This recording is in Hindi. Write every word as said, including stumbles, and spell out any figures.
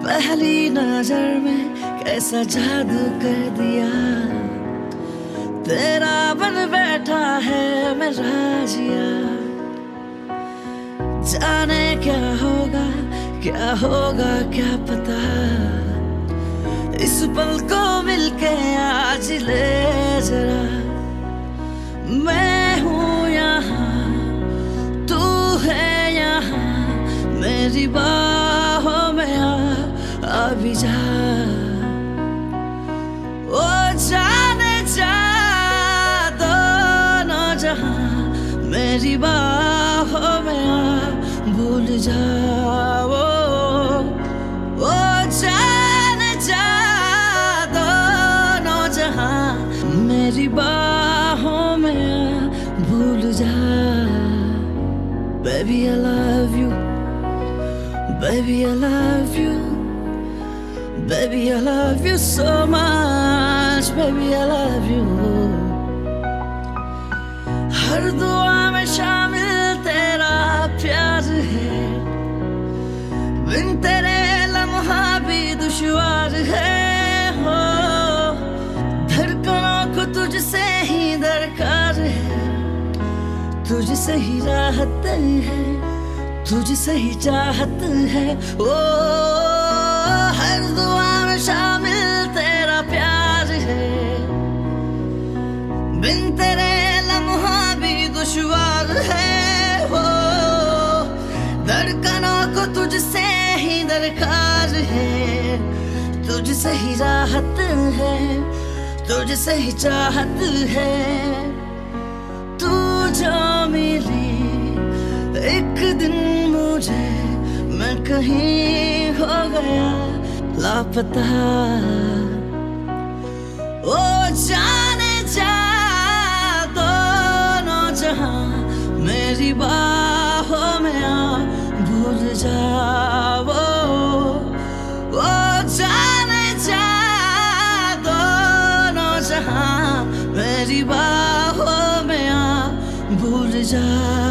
पहली नजर में कैसा जादू कर दिया, तेरा बन बैठा है मेरा जिया। जाने क्या होगा क्या होगा क्या पता, इस पल को मिलके आज ले जरा। मैं हूँ यहाँ तू है यहाँ, मेरी बाहों में आ अभी जा। ओ जाने जा दोनों जहां, मेरी बाहों में आ भूल जाओ। ओ जाने जा दोनों जहां, मेरी बाहों में आ भूल जा। Baby I love you, baby I love you, baby I love you so much, baby I love you। हर दुआ में शामिल तेरा प्यार है, बिन तेरे लम्हा भी दुश्वार है। हो धड़कनों को तुझसे ही दरकार है, तुझसे ही राहत है, तुझसे ही चाहत है। ओ हर दुआ में शामिल तेरा प्यार है, बिन तेरे लम्हा भी दुश्वार है। हो धड़कनों को तुझसे ही दरकार है, तुझसे ही राहत है, तुझसे ही चाहत है। तू जो मिली एक दिन मुझे, मैं कहीं हो गया लापता। ओ जाने जा दोनों जहां, मेरी बाहों में आ भूल जाओ। ओ जाने जा दोनों जहां, मेरी बाहों में आ भूल जा।